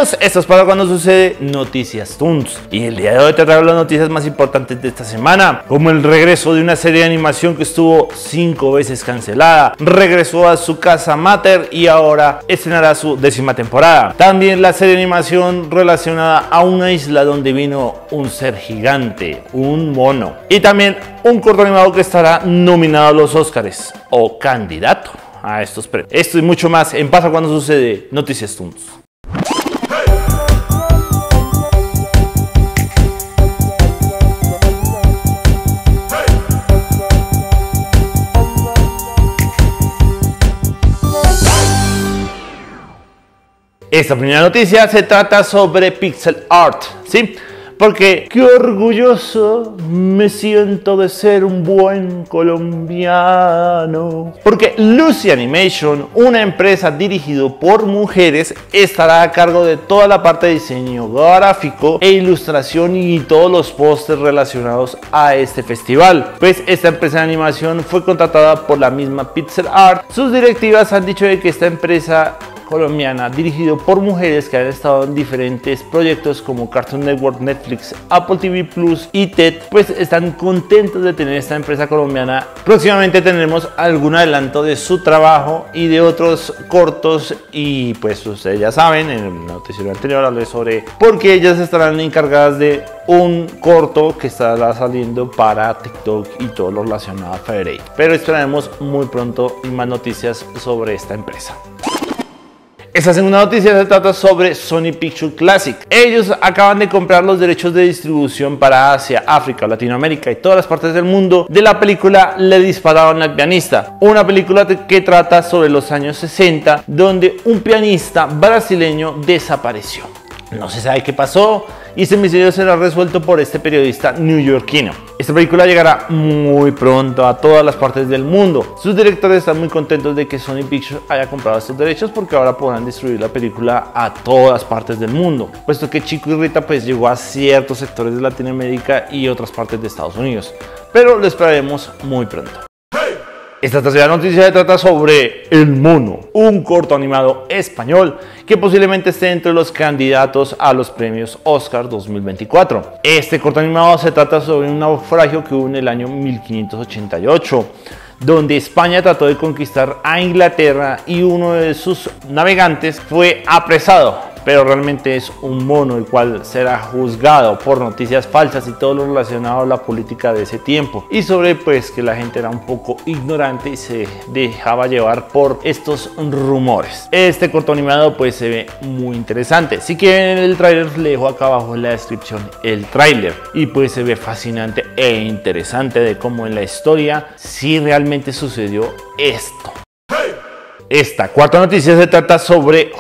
Bienvenidos, esto es para cuando sucede Noticias Toons. Y el día de hoy te traigo las noticias más importantes de esta semana, como el regreso de una serie de animación que estuvo 5 veces cancelada, regresó a su casa mater y ahora estrenará su 10ª temporada. También la serie de animación relacionada a una isla donde vino un ser gigante, un mono. Y también un corto animado que estará nominado a los Oscars o candidato a estos premios. Esto y mucho más en Pasa Cuando Sucede Noticias Toons. Esta primera noticia se trata sobre pixel art, ¿sí? Porque qué orgulloso me siento de ser un buen colombiano. Porque Lucy Animation, una empresa dirigida por mujeres, estará a cargo de toda la parte de diseño gráfico e ilustración y todos los pósters relacionados a este festival. Pues esta empresa de animación fue contratada por la misma Pixel Art. Sus directivas han dicho de que esta empresa colombiana, dirigido por mujeres que han estado en diferentes proyectos como Cartoon Network, Netflix, Apple TV Plus y TED, pues están contentos de tener esta empresa colombiana. Próximamente tendremos algún adelanto de su trabajo y de otros cortos, y pues ustedes ya saben, en el noticiero anterior hablé sobre por qué ellas estarán encargadas de un corto que estará saliendo para TikTok y todo lo relacionado a Fairy. Pero esperaremos muy pronto y más noticias sobre esta empresa. Esta segunda noticia se trata sobre Sony Pictures Classic. Ellos acaban de comprar los derechos de distribución para Asia, África, Latinoamérica y todas las partes del mundo de la película Le dispararon al pianista, una película que trata sobre los años 60, donde un pianista brasileño desapareció. No se sabe qué pasó y este misterio será resuelto por este periodista neoyorquino. Esta película llegará muy pronto a todas las partes del mundo. Sus directores están muy contentos de que Sony Pictures haya comprado estos derechos, porque ahora podrán distribuir la película a todas partes del mundo, puesto que Chico y Rita pues llegó a ciertos sectores de Latinoamérica y otras partes de Estados Unidos, pero lo esperaremos muy pronto. Esta tercera noticia se trata sobre El Mono, un corto animado español que posiblemente esté entre los candidatos a los premios Oscar 2024. Este corto animado se trata sobre un naufragio que hubo en el año 1588, donde España trató de conquistar a Inglaterra y uno de sus navegantes fue apresado. Pero realmente es un mono, el cual será juzgado por noticias falsas y todo lo relacionado a la política de ese tiempo, y sobre pues que la gente era un poco ignorante y se dejaba llevar por estos rumores. Este corto animado pues se ve muy interesante. Si quieren el tráiler, les dejo acá abajo en la descripción el tráiler, y pues se ve fascinante e interesante de cómo en la historia sí realmente sucedió esto. Esta cuarta noticia se trata sobre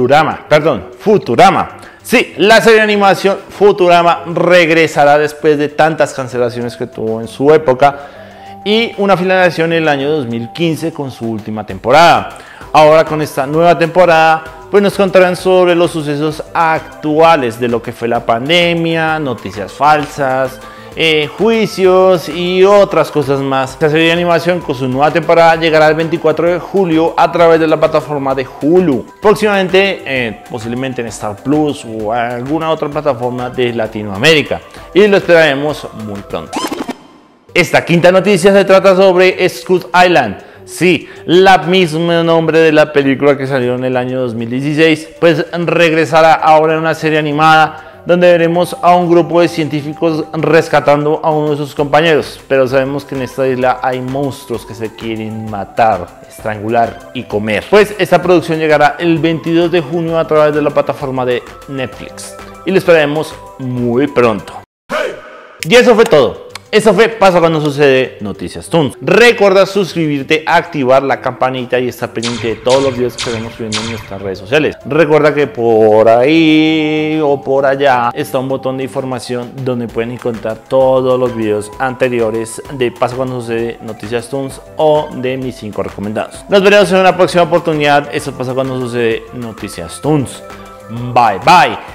Futurama. Sí, la serie de animación Futurama regresará después de tantas cancelaciones que tuvo en su época y una finalización en el año 2015 con su última temporada. Ahora con esta nueva temporada pues nos contarán sobre los sucesos actuales de lo que fue la pandemia, noticias falsas, juicios y otras cosas más. Esta serie de animación con su nueva temporada llegará el 24 de julio a través de la plataforma de Hulu, próximamente posiblemente en Star Plus o alguna otra plataforma de Latinoamérica, y lo esperaremos muy pronto. Esta quinta noticia se trata sobre Skull Island. Sí, la misma nombre de la película que salió en el año 2016 pues regresará ahora en una serie animada donde veremos a un grupo de científicos rescatando a uno de sus compañeros, pero sabemos que en esta isla hay monstruos que se quieren matar, estrangular y comer. Pues esta producción llegará el 22 de junio a través de la plataforma de Netflix y lo esperaremos muy pronto. Y eso fue todo. Eso fue Pasa Cuando Sucede Noticias Toons. Recuerda suscribirte, activar la campanita y estar pendiente de todos los videos que estaremos subiendo en nuestras redes sociales. Recuerda que por ahí o por allá está un botón de información donde pueden encontrar todos los videos anteriores de Pasa Cuando Sucede Noticias Toons o de mis 5 recomendados. Nos veremos en una próxima oportunidad. Esto Pasa Cuando Sucede Noticias Toons. Bye bye.